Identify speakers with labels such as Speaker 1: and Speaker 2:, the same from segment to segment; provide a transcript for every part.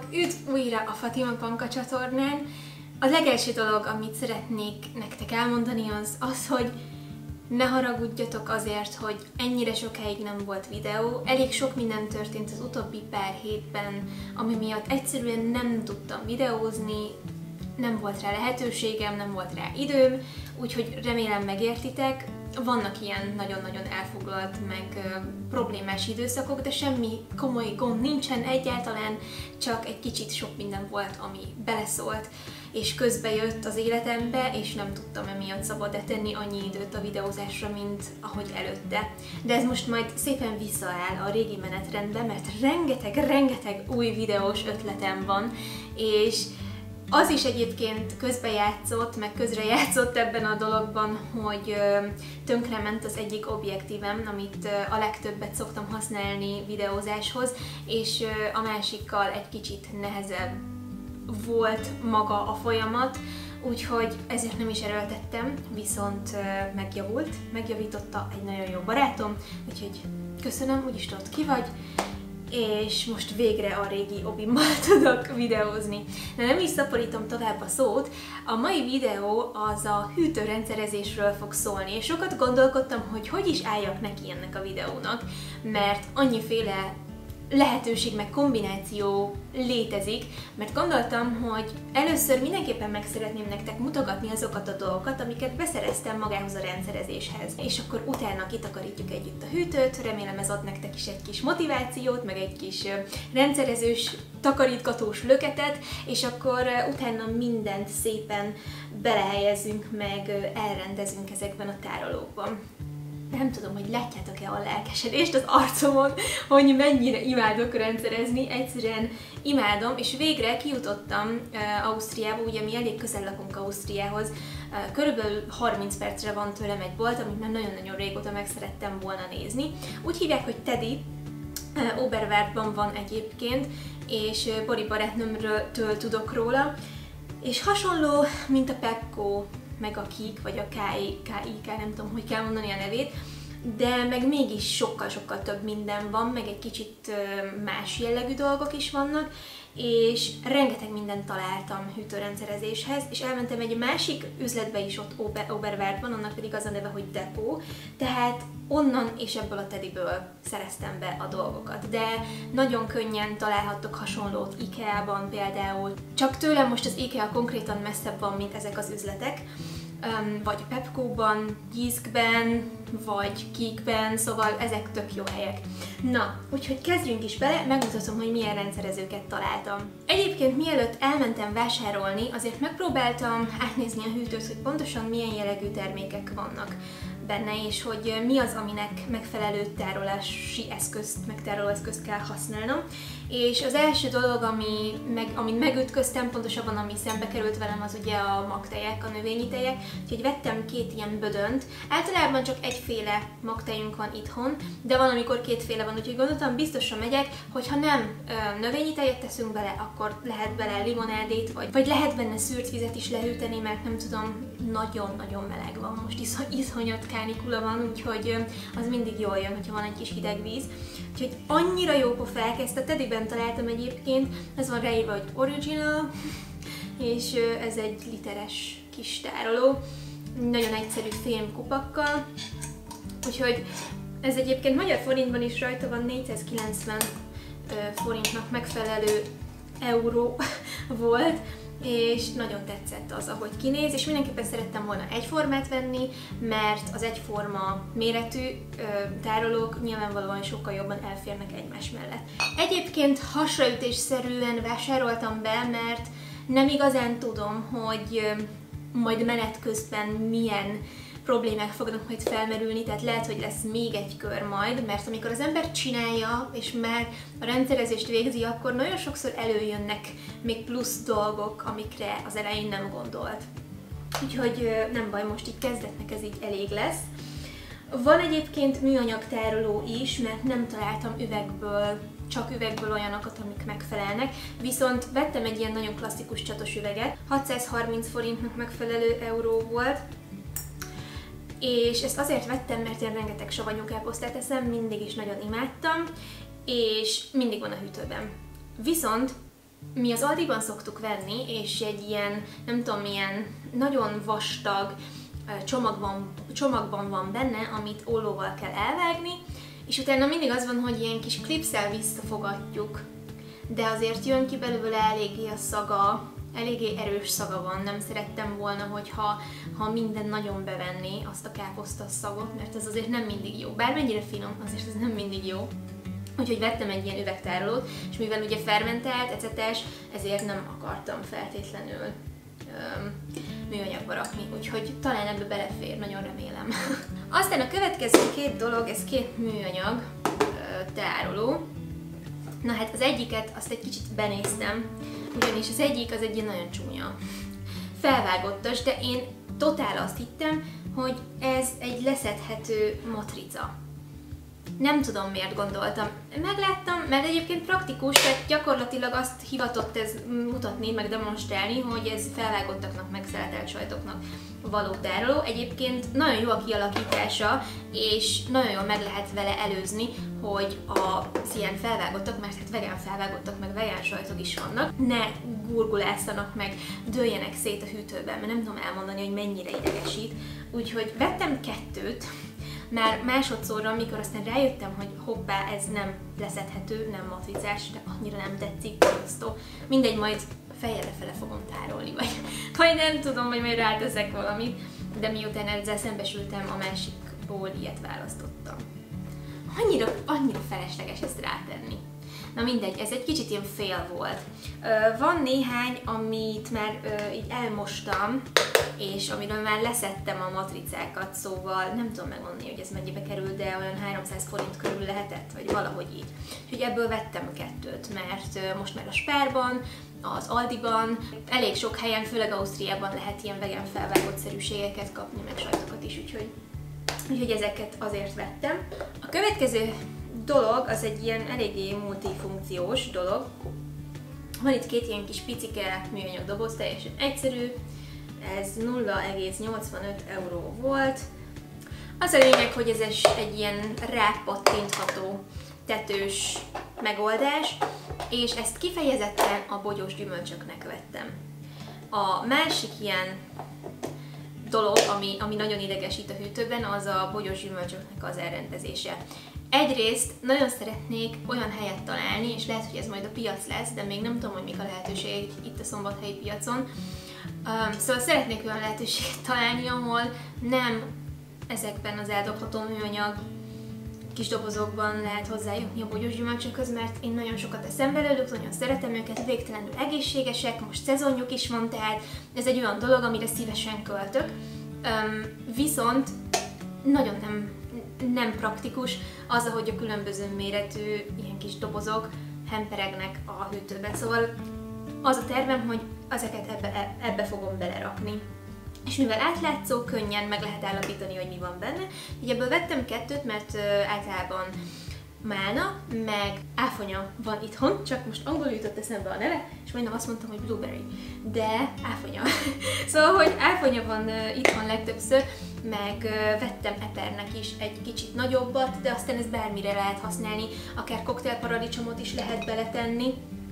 Speaker 1: Üdv újra a Fatima Panka csatornán! A legelső dolog, amit szeretnék nektek elmondani az, hogy ne haragudjatok azért, hogy ennyire sokáig nem volt videó. Elég sok minden történt az utóbbi pár hétben, ami miatt egyszerűen nem tudtam videózni, nem volt rá lehetőségem, nem volt rá időm, úgyhogy remélem megértitek. Vannak ilyen nagyon-nagyon elfoglalt, meg problémás időszakok, de semmi komoly gond nincsen egyáltalán, csak egy kicsit sok minden volt, ami beleszólt, és közbejött az életembe, és nem tudtam emiatt szabad tenni annyi időt a videózásra, mint ahogy előtte. De ez most majd szépen visszaáll a régi menetrendbe, mert rengeteg új videós ötletem van, és az is egyébként közbejátszott, meg közrejátszott ebben a dologban, hogy tönkrement az egyik objektívem, amit a legtöbbet szoktam használni videózáshoz, és a másikkal egy kicsit nehezebb volt maga a folyamat, úgyhogy ezért nem is erőltettem, viszont megjavította egy nagyon jó barátom, úgyhogy köszönöm, úgyis tudod ki vagy, és most végre a régi obimmal tudok videózni. De nem is szaporítom tovább a szót, a mai videó az a hűtőrendszerezésről fog szólni, és sokat gondolkodtam, hogy is álljak neki ennek a videónak, mert annyiféle lehetőség meg kombináció létezik, mert gondoltam, hogy először mindenképpen meg szeretném nektek mutogatni azokat a dolgokat, amiket beszereztem magához a rendszerezéshez. És akkor utána kitakarítjuk együtt a hűtőt, remélem ez ad nektek is egy kis motivációt, meg egy kis rendszerezős, takarítgatós löketet, és akkor utána mindent szépen belehelyezzünk, meg elrendezünk ezekben a tárolókban. Nem tudom, hogy látjátok-e a lelkesedést az arcomon, hogy mennyire imádok rendszerezni, egyszerűen imádom, és végre kijutottam Ausztriába, ugye mi elég közel lakunk Ausztriához, körülbelül 30 percre van tőlem egy bolt, amit már nagyon-nagyon régóta meg szerettem volna nézni. Úgy hívják, hogy Teddy, Oberwertban van egyébként, és Bori barátnőmtől tudok róla, és hasonló, mint a Pepco, meg a Kik, vagy a KIK, nem tudom, hogy kell mondani a nevét, de meg mégis sokkal-sokkal több minden van, meg egy kicsit más jellegű dolgok is vannak, és rengeteg mindent találtam hűtőrendszerezéshez, és elmentem egy másik üzletbe is ott Oberwertban, annak pedig az a neve, hogy Depot, tehát onnan és ebből a Teddyből szereztem be a dolgokat, de nagyon könnyen találhattok hasonlót IKEA-ban például, csak tőlem most az IKEA konkrétan messzebb van, mint ezek az üzletek, vagy Pepco-ban, Jyskben, vagy Kikben, szóval ezek tök jó helyek. Na, úgyhogy kezdjünk is bele, megmutatom, hogy milyen rendszerezőket találtam. Egyébként mielőtt elmentem vásárolni, azért megpróbáltam átnézni a hűtőt, hogy pontosan milyen jellegű termékek vannak benne, és hogy mi az, aminek megfelelő tárolási eszközt, megtárolóeszközt kell használnom. És az első dolog, amit megütköztem, pontosabban ami szembe került velem, az ugye a magtejek, a növényi tejek. Úgyhogy vettem két ilyen bödönt. Általában csak egyféle magtejünk van itthon, de van, amikor kétféle van, úgyhogy gondoltam, biztosan megyek, hogyha nem növényi tejet teszünk bele, akkor lehet bele limonádét, vagy lehet benne szűrt vizet is lehűteni, mert nem tudom, nagyon-nagyon meleg van. Most iszonyat kánikula van, úgyhogy az mindig jól jön, hogyha van egy kis hideg víz. Úgyhogy annyira jó pofák, ezt a Teddyben találtam egyébként, ez van ráírva, hogy original, és ez egy literes kis tároló, nagyon egyszerű fém kupakkal, úgyhogy ez egyébként magyar forintban is rajta van, 490 forintnak megfelelő euró volt, és nagyon tetszett az, ahogy kinéz, és mindenképpen szerettem volna egyformát venni, mert az egyforma méretű tárolók nyilvánvalóan sokkal jobban elférnek egymás mellett. Egyébként hasraütésszerűen vásároltam be, mert nem igazán tudom, hogy majd menet közben milyen problémák fognak majd felmerülni, tehát lehet, hogy lesz még egy kör majd, mert amikor az ember csinálja, és már a rendszerezést végzi, akkor nagyon sokszor előjönnek még plusz dolgok, amikre az elején nem gondolt. Úgyhogy nem baj, most így kezdetnek ez így elég lesz. Van egyébként műanyag tároló is, mert nem találtam csak üvegből olyanokat, amik megfelelnek, viszont vettem egy ilyen nagyon klasszikus csatos üveget, 630 forintnak megfelelő euró volt, és ezt azért vettem, mert én rengeteg savanyú káposztát eszem, mindig is nagyon imádtam, és mindig van a hűtőben. Viszont Mi az Aldiban szoktuk venni, és egy ilyen, nem tudom, milyen nagyon vastag csomagban van benne, amit ollóval kell elvágni, és utána mindig az van, hogy ilyen kis klipszel visszafogatjuk, de azért jön ki belőle eléggé a szaga, eléggé erős szaga van. Nem szerettem volna, hogyha minden nagyon bevenni azt a káposzta szagot, mert ez azért nem mindig jó. Bármennyire finom, azért ez nem mindig jó. Úgyhogy vettem egy ilyen üvegtárolót, és mivel ugye fermentált, ecetes, ezért nem akartam feltétlenül műanyagba rakni, úgyhogy talán ebbe belefér, nagyon remélem. Aztán a következő két dolog, ez két műanyag tároló. Na hát az egyiket azt egy kicsit benéztem, ugyanis az egyik az egy ilyen nagyon csúnya, felvágottas, de én totál azt hittem, hogy ez egy leszedhető matrica. Nem tudom, miért gondoltam. Megláttam, mert egyébként praktikus, tehát gyakorlatilag azt hivatott ez mutatni, meg demonstrálni, hogy ez felvágottaknak, meg szeletelt sajtoknak való tároló. Egyébként nagyon jó a kialakítása, és nagyon jól meg lehet vele előzni, hogy az ilyen felvágottak, mert hát vegán felvágottak, meg vegán sajtok is vannak, ne gurgulászanak meg, dőljenek szét a hűtőben, mert nem tudom elmondani, hogy mennyire idegesít. Úgyhogy vettem kettőt, már másodszorra, amikor aztán rájöttem, hogy hoppá, ez nem leszedhető, nem matricás, de annyira nem tetszik, borzasztó. Mindegy, majd fejjel lefele fogom tárolni, vagy nem tudom, hogy majd ráteszek valamit, de miután ezzel szembesültem, a másikból ilyet választottam. Annyira felesleges ezt rátenni. Na mindegy, ez egy kicsit ilyen fél volt. Van néhány, amit már így elmostam, és amiről már leszettem a matricákat, szóval nem tudom megmondani, hogy ez mennyibe kerül, de olyan 300 forint körül lehetett, vagy valahogy így. Úgyhogy ebből vettem kettőt, mert most már a Spárban, az Aldiban, elég sok helyen, főleg Ausztriában lehet ilyen vegán felvágott szerűségeket kapni, meg sajtokat is, úgyhogy ezeket azért vettem. A következő dolog az egy ilyen eléggé multifunkciós dolog. Van itt két ilyen kis picike műanyag doboz, teljesen egyszerű, ez 0,85 euró volt. Az a lényeg, hogy ez egy ilyen rápattintható tetős megoldás, és ezt kifejezetten a bogyós gyümölcsöknek vettem. A másik ilyen dolog, ami nagyon idegesít a hűtőben, az a bogyós gyümölcsöknek az elrendezése. Egyrészt nagyon szeretnék olyan helyet találni, és lehet, hogy ez majd a piac lesz, de még nem tudom, hogy mik a lehetőségek itt a szombathelyi piacon. Szóval szeretnék olyan lehetőséget találni, ahol nem ezekben az eldobható műanyag kis dobozokban lehet hozzájutni a bogyós gyümölcsökhöz, mert én nagyon sokat eszem belőlük, nagyon szeretem őket, végtelenül egészségesek, most szezonjuk is van, tehát ez egy olyan dolog, amire szívesen költök. Viszont nagyon nem praktikus az, ahogy a különböző méretű ilyen kis dobozok hemperegnek a hűtőben. Szóval az a tervem, hogy ezeket ebbe fogom belerakni. És mivel átlátszó, könnyen meg lehet állapítani, hogy mi van benne. Így ebből vettem kettőt, mert általában málna, meg áfonya van itthon, csak most angolul jutott eszembe a neve, és majdnem azt mondtam, hogy blueberry, de áfonya. Szóval, hogy áfonya van itthon legtöbbször, meg vettem epernek is egy kicsit nagyobbat, de aztán ezt bármire lehet használni, akár koktélparadicsomot is lehet beletenni.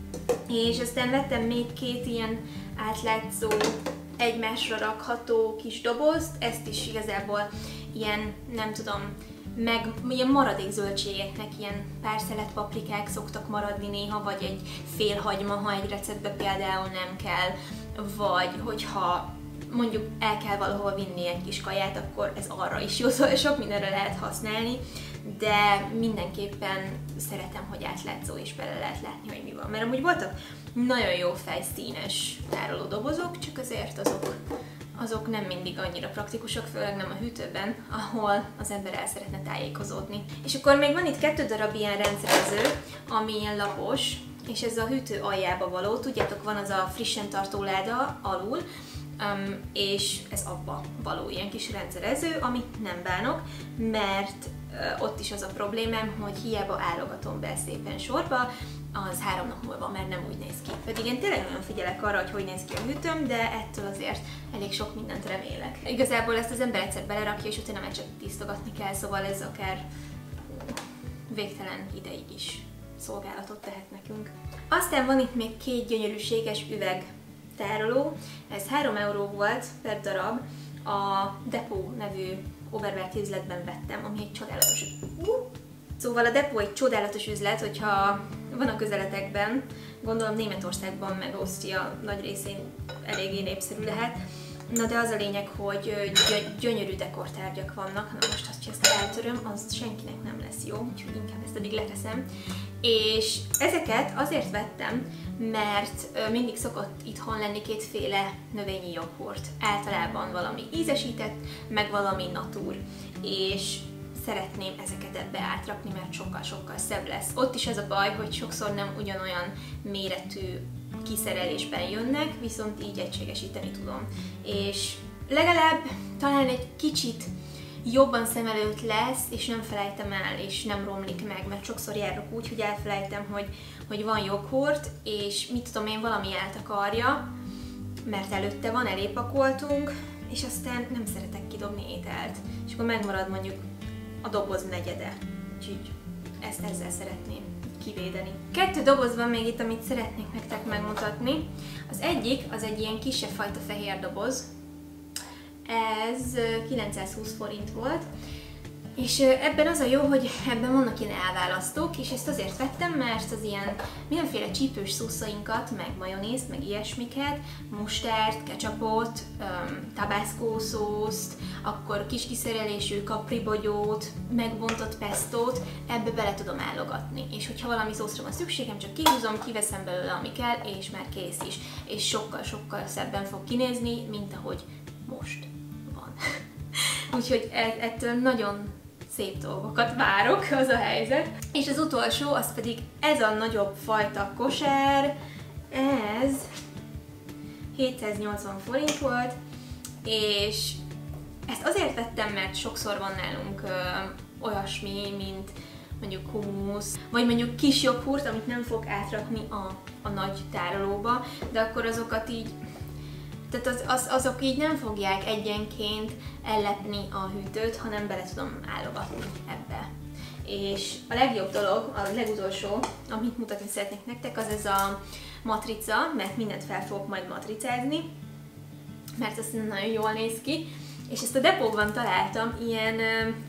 Speaker 1: És aztán vettem még két ilyen átlátszó, egymásra rakható kis dobozt, ezt is igazából ilyen, nem tudom, meg ilyen maradék zöldségeknek, ilyen pár szelet paprikák szoktak maradni néha, vagy egy fél hagyma, ha egy receptbe például nem kell, vagy hogyha mondjuk el kell valahol vinni egy kis kaját, akkor ez arra is jó, szóval sok mindenre lehet használni, de mindenképpen szeretem, hogy átlátszó és bele lehet látni, hogy mi van. Mert amúgy voltak nagyon jó fejszínes tárolódobozok, csak azért azok nem mindig annyira praktikusak, főleg nem a hűtőben, ahol az ember el szeretne tájékozódni. És akkor még van itt 2 darab ilyen rendszerező, ami ilyen lapos, és ez a hűtő aljába való, tudjátok, van az a frissen tartó láda alul, és ez abba való ilyen kis rendszerező, amit nem bánok, mert ott is az a problémám, hogy hiába állogatom be szépen sorba, az 3 nap múlva már nem úgy néz ki. Pedig én tényleg nagyon figyelek arra, hogy néz ki a hűtőm, de ettől azért elég sok mindent remélek. Igazából ezt az ember egyszer belerakja, és utána már csak tisztogatni kell, szóval ez akár végtelen ideig is szolgálatot tehet nekünk. Aztán van itt még 2 gyönyörűséges üvegtároló, ez 3 euró volt per darab, a Depot nevű overware üzletben vettem, ami egy csodálatos. Szóval a Depot egy csodálatos üzlet, hogyha van a közeletekben, gondolom Németországban meg Ausztria nagy részén eléggé népszerű lehet. Na de az a lényeg, hogy gyönyörű dekortárgyak vannak, na most ha ezt eltöröm, az senkinek nem lesz jó, úgyhogy inkább ezt addig leteszem. És ezeket azért vettem, mert mindig szokott itthon lenni 2 féle növényi joghurt. Általában valami ízesített, meg valami natúr. És szeretném ezeket ebbe átrakni, mert sokkal-sokkal szebb lesz. Ott is ez a baj, hogy sokszor nem ugyanolyan méretű kiszerelésben jönnek, viszont így egységesíteni tudom. És legalább talán egy kicsit jobban szem előtt lesz, és nem felejtem el, és nem romlik meg, mert sokszor járok úgy, hogy elfelejtem, hogy van joghurt, és mit tudom én, valami eltakarja, mert előtte van, elépakoltunk, és aztán nem szeretek kidobni ételt. És akkor megmarad mondjuk a doboz negyede. Úgyhogy ezt ezzel szeretném kivédeni. 2 doboz van még itt, amit szeretnék nektek megmutatni. Az egyik, az egy ilyen kisebb fajta fehér doboz. Ez 920 forint volt. És ebben az a jó, hogy ebben vannak ilyen elválasztók, és ezt azért vettem, mert az ilyen mindenféle csípős szószainkat, meg majonézt, meg ilyesmiket, mustárt, ketchupot, tabasco szószt, akkor kis kiszerelésű kapribogyót, megbontott pestót, ebbe bele tudom állogatni. És hogyha valami szószra van szükségem, csak kihúzom, kiveszem belőle, ami kell, és már kész is. És sokkal-sokkal szebben fog kinézni, mint ahogy most van. Úgyhogy ettől nagyon szép dolgokat várok, az a helyzet. És az utolsó, az pedig ez a nagyobb fajta kosár, ez 780 forint volt, és ezt azért vettem, mert sokszor van nálunk olyasmi, mint mondjuk hummus, vagy mondjuk kis joghurt, amit nem fog átrakni a nagy tárolóba, de akkor azokat így, tehát azok így nem fogják egyenként ellepni a hűtőt, hanem bele tudom állogatni ebbe. És a legjobb dolog, a legutolsó, amit mutatni szeretnék nektek, az ez a matrica, mert mindent fel fogok majd matricázni, mert ez nagyon jól néz ki. És ezt a Depotban találtam ilyen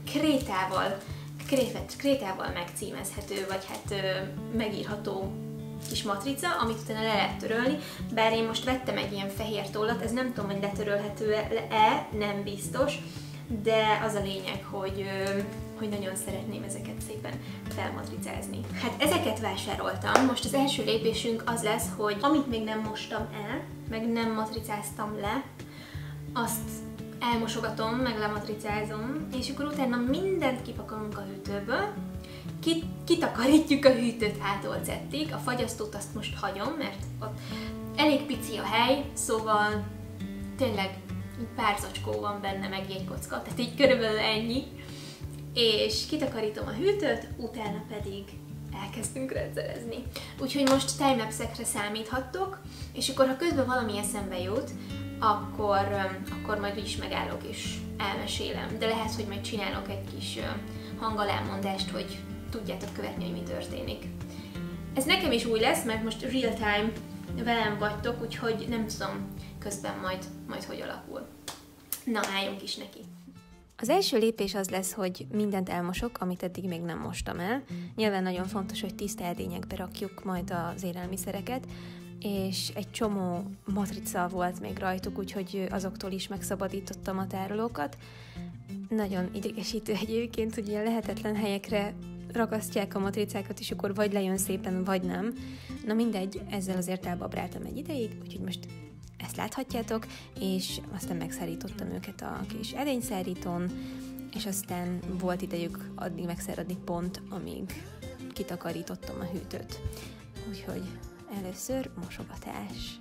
Speaker 1: krétával megcímezhető, vagy hát megírható kis matrica, amit utána le lehet törölni, bár én most vettem egy ilyen fehér tollat, ez nem tudom, hogy letörölhető-e, nem biztos, de az a lényeg, hogy nagyon szeretném ezeket szépen felmatricázni. Hát ezeket vásároltam, most az első lépésünk az lesz, hogy amit még nem mostam el, meg nem matricáztam le, azt elmosogatom, meg lematricázom, és akkor utána mindent kipakolunk a hűtőből, kitakarítjuk a hűtőt átolcettig, a fagyasztót azt most hagyom, mert ott elég pici a hely, szóval tényleg pár zacskó van benne, meg jégkocka, tehát így körülbelül ennyi. És kitakarítom a hűtőt, utána pedig elkezdünk rendszerezni. Úgyhogy most timelapse-ekre számíthattok, és akkor ha közben valami eszembe jut, akkor majd úgyis megállok és elmesélem. De lehet, hogy majd csinálok egy kis hangalámondást, hogy tudjátok követni, hogy mi történik. Ez nekem is új lesz, mert most real time velem vagytok, úgyhogy nem tudom közben majd hogy alakul. Na, álljunk is neki! Az első lépés az lesz, hogy mindent elmosok, amit eddig még nem mostam el. Nyilván nagyon fontos, hogy tiszta edényekbe rakjuk majd az élelmiszereket, és egy csomó matrica volt még rajtuk, úgyhogy azoktól is megszabadítottam a tárolókat. Nagyon idegesítő egyébként, hogy ilyen lehetetlen helyekre ragasztják a matricákat, és akkor vagy lejön szépen, vagy nem. Na mindegy, ezzel azért elbabráltam egy ideig, úgyhogy most ezt láthatjátok, és aztán megszárítottam őket a kis edényszárítón, és aztán volt idejük addig megszáradni pont, amíg kitakarítottam a hűtőt. Úgyhogy először mosogatás.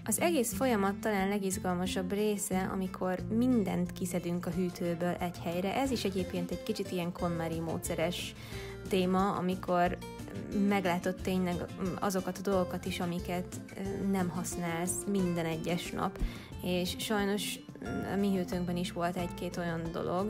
Speaker 2: Az egész folyamat talán legizgalmasabb része, amikor mindent kiszedünk a hűtőből egy helyre. Ez is egyébként egy kicsit ilyen KonMari módszeres téma, amikor meglátod tényleg azokat a dolgokat is, amiket nem használsz minden egyes nap. És sajnos a mi hűtőnkben is volt egy-két olyan dolog,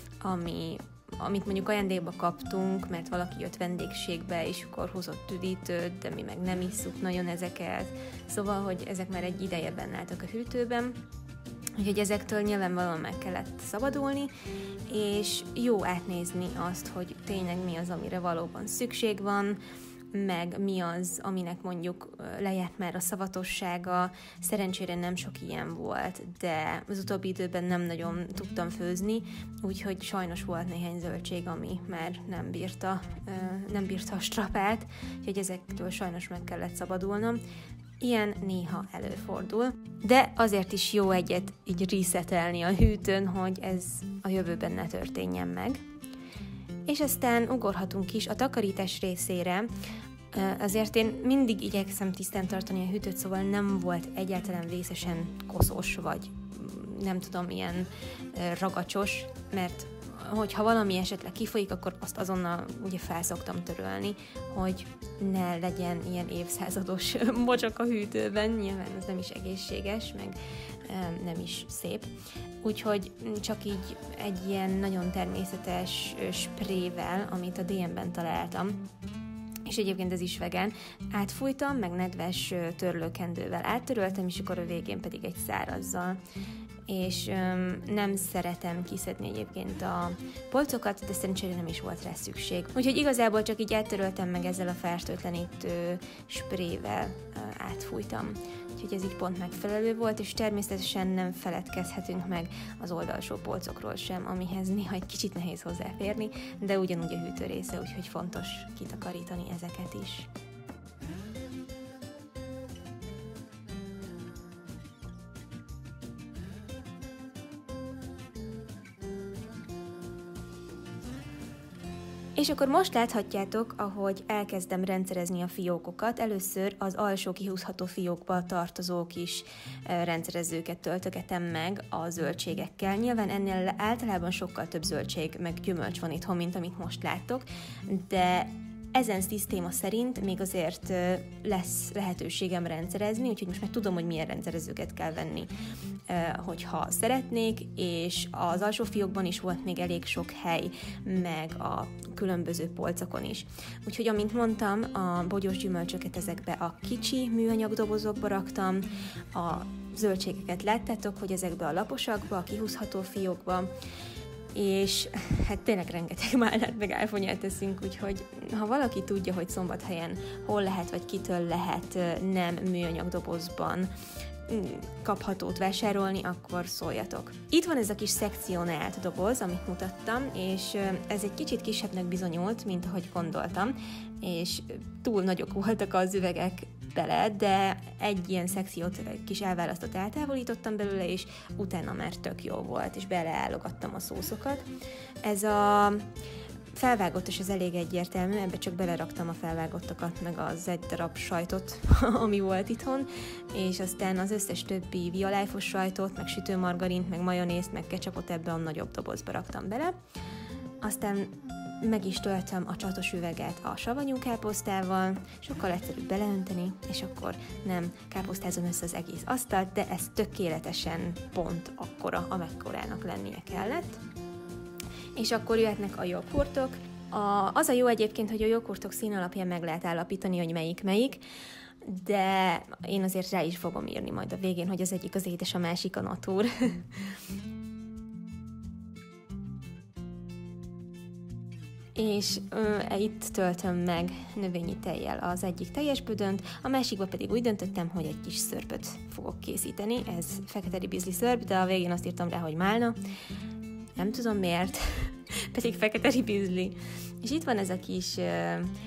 Speaker 2: amit mondjuk ajándékba kaptunk, mert valaki jött vendégségbe, és akkor hozott üdítőt, de mi meg nem isszuk nagyon ezeket. Szóval, hogy ezek már egy ideje benne álltak a hűtőben, úgyhogy ezektől nyilvánvalóan meg kellett szabadulni, és jó átnézni azt, hogy tényleg mi az, amire valóban szükség van, meg mi az, aminek mondjuk lejárt már a szavatossága. Szerencsére nem sok ilyen volt, de az utóbbi időben nem nagyon tudtam főzni, úgyhogy sajnos volt néhány zöldség, ami már nem bírta a strapát, úgyhogy ezektől sajnos meg kellett szabadulnom. Ilyen néha előfordul, de azért is jó egyet így resetelni a hűtőn, hogy ez a jövőben ne történjen meg. És aztán ugorhatunk is a takarítás részére. Azért én mindig igyekszem tisztán tartani a hűtőt, szóval nem volt egyáltalán vészesen koszos, vagy nem tudom, ilyen ragacsos, mert hogyha valami esetleg kifolyik, akkor azt azonnal ugye felszoktam törölni, hogy ne legyen ilyen évszázados mocsak a hűtőben, nyilván ez nem is egészséges, meg nem is szép. Úgyhogy csak így egy ilyen nagyon természetes sprével, amit a DM-ben találtam, és egyébként ez is vegán, átfújtam, meg nedves törlőkendővel áttöröltem, és akkor a végén pedig egy szárazzal. És nem szeretem kiszedni egyébként a polcokat, de szerencsére nem is volt rá szükség. Úgyhogy igazából csak így áttöröltem, meg ezzel a fertőtlenítő sprével átfújtam. Úgyhogy ez így pont megfelelő volt, és természetesen nem feledkezhetünk meg az oldalsó polcokról sem, amihez néha egy kicsit nehéz hozzáférni, de ugyanúgy a hűtő része, úgyhogy fontos kitakarítani ezeket is. És akkor most láthatjátok, ahogy elkezdem rendszerezni a fiókokat. Először az alsó kihúzható fiókba tartozó kis rendszerezőket töltögetem meg a zöldségekkel. Nyilván ennél általában sokkal több zöldség meg gyümölcs van itthon, mint amit most láttok, de ezen szisztéma szerint még azért lesz lehetőségem rendszerezni, úgyhogy most már tudom, hogy milyen rendszerezőket kell venni, hogyha szeretnék, és az alsó fiókban is volt még elég sok hely, meg a különböző polcokon is. Úgyhogy, amint mondtam, a bogyós gyümölcsöket ezekbe a kicsi műanyag dobozokba raktam, a zöldségeket láttátok, hogy ezekbe a laposakba, a kihúzható fiókba, és hát tényleg rengeteg málnát meg áfonyát teszünk, úgyhogy ha valaki tudja, hogy Szombathelyen hol lehet, vagy kitől lehet nem műanyag dobozban kaphatót vásárolni, akkor szóljatok. Itt van ez a kis szekcionált doboz, amit mutattam, és ez egy kicsit kisebbnek bizonyult, mint ahogy gondoltam, és túl nagyok voltak az üvegek bele, de egy ilyen szekciót kis elválasztott eltávolítottam belőle, és utána már tök jó volt, és beleállogattam a szószokat. Ez a felvágottos, ez elég egyértelmű, ebbe csak beleraktam a felvágottakat, meg az egy darab sajtot, ami volt itthon, és aztán az összes többi violájfos sajtot, meg sütőmargarint, meg majonézt, meg ketchupot ebbe a nagyobb dobozba raktam bele. Aztán meg is töltöm a csatos üveget a savanyú káposztával, sokkal egyszerűbb beleönteni, és akkor nem káposztázom össze az egész asztalt, de ez tökéletesen pont akkora, amekkorának lennie kellett. És akkor jöhetnek a joghurtok. Az a jó egyébként, hogy a joghurtok szín alapján meg lehet állapítani, hogy melyik, de én azért rá is fogom írni majd a végén, hogy az egyik az édes, a másik a natúr. És itt töltöm meg növényi tejjel az egyik teljes bödönt, a másikba pedig úgy döntöttem, hogy egy kis szörpöt fogok készíteni, ez fekete ribizli szörp, de a végén azt írtam rá, hogy málna, nem tudom miért, pedig fekete ribizli. És itt van ez a kis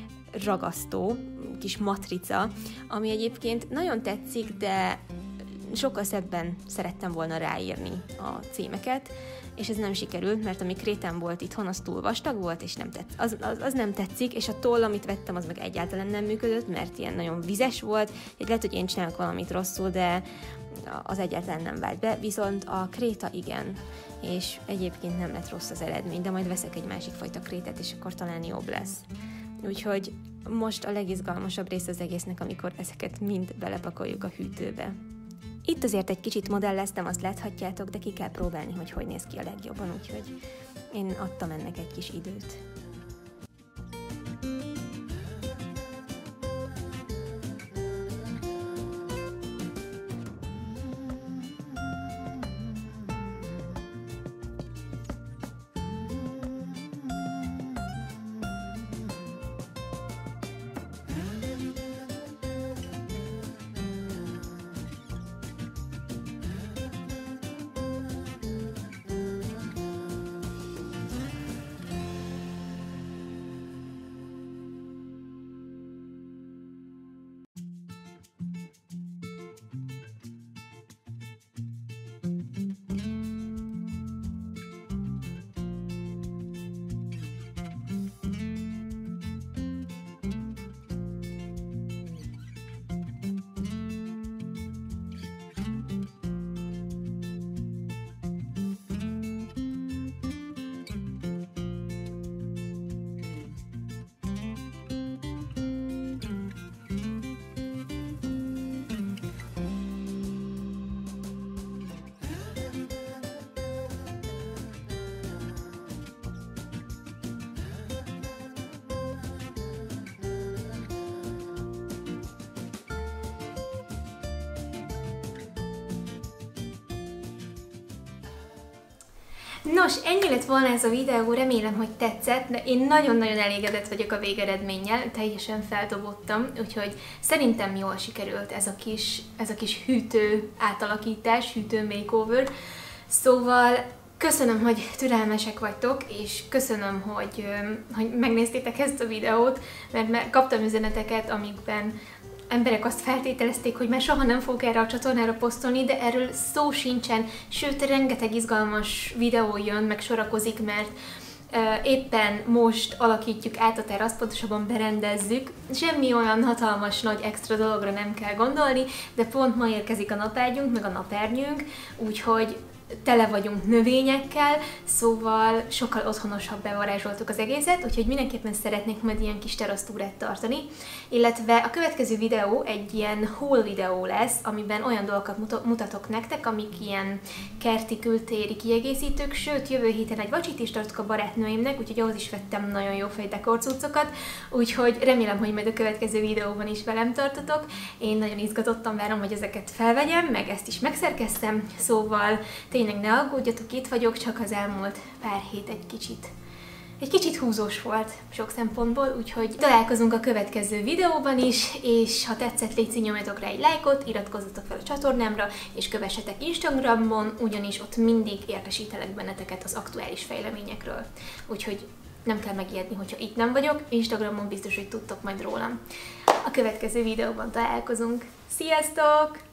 Speaker 2: ragasztó, kis matrica, ami egyébként nagyon tetszik, de sokkal szebben szerettem volna ráírni a címeket, és ez nem sikerült, mert ami krétán volt itthon, az túl vastag volt, és az nem tetszik, és a toll, amit vettem, az meg egyáltalán nem működött, mert ilyen nagyon vizes volt, így lehet, hogy én csinálok valamit rosszul, de az egyáltalán nem vált be, viszont a kréta igen, és egyébként nem lett rossz az eredmény, de majd veszek egy másik fajta krétát, és akkor talán jobb lesz. Úgyhogy most a legizgalmasabb rész az egésznek, amikor ezeket mind belepakoljuk a hűtőbe. Itt azért egy kicsit modelleztem, azt láthatjátok, de ki kell próbálni, hogy néz ki a legjobban, úgyhogy én adtam ennek egy kis időt.
Speaker 1: Nos, ennyi lett volna ez a videó, remélem, hogy tetszett, de én nagyon-nagyon elégedett vagyok a végeredménnyel, teljesen feldobottam, úgyhogy szerintem jól sikerült ez a kis hűtő átalakítás, hűtő makeover. Szóval köszönöm, hogy türelmesek vagytok, és köszönöm, hogy megnéztétek ezt a videót, mert kaptam üzeneteket, amikben emberek azt feltételezték, hogy már soha nem fogok erre a csatornára posztolni, de erről szó sincsen, sőt, rengeteg izgalmas videó jön, meg sorakozik, mert éppen most alakítjuk át a teraszt, pontosabban berendezzük. Semmi olyan hatalmas nagy extra dologra nem kell gondolni, de pont ma érkezik a napágyunk, meg a napernyőnk, úgyhogy tele vagyunk növényekkel, szóval sokkal otthonosabb bevarázsoltuk az egészet, úgyhogy mindenképpen szeretnék majd ilyen kis terasztúrát tartani, illetve a következő videó egy ilyen haul videó lesz, amiben olyan dolgokat mutatok nektek, amik ilyen kerti kültéri kiegészítők, sőt jövő héten egy vacsit is tartok a barátnőimnek, úgyhogy ahhoz is vettem nagyon jó fejdekorcucokat, úgyhogy remélem, hogy majd a következő videóban is velem tartotok. Én nagyon izgatottan várom, hogy ezeket felvegyem, meg ezt is megszerkeztem, szóval tényleg ne aggódjatok, itt vagyok, csak az elmúlt pár hét egy kicsit húzós volt sok szempontból, úgyhogy találkozunk a következő videóban is, és ha tetszett, légy nyomjatok rá egy lájkot, iratkozzatok fel a csatornámra, és kövessetek Instagramon, ugyanis ott mindig értesítelek benneteket az aktuális fejleményekről. Úgyhogy nem kell megijedni, hogyha itt nem vagyok, Instagramon biztos, hogy tudtok majd rólam. A következő videóban találkozunk. Sziasztok!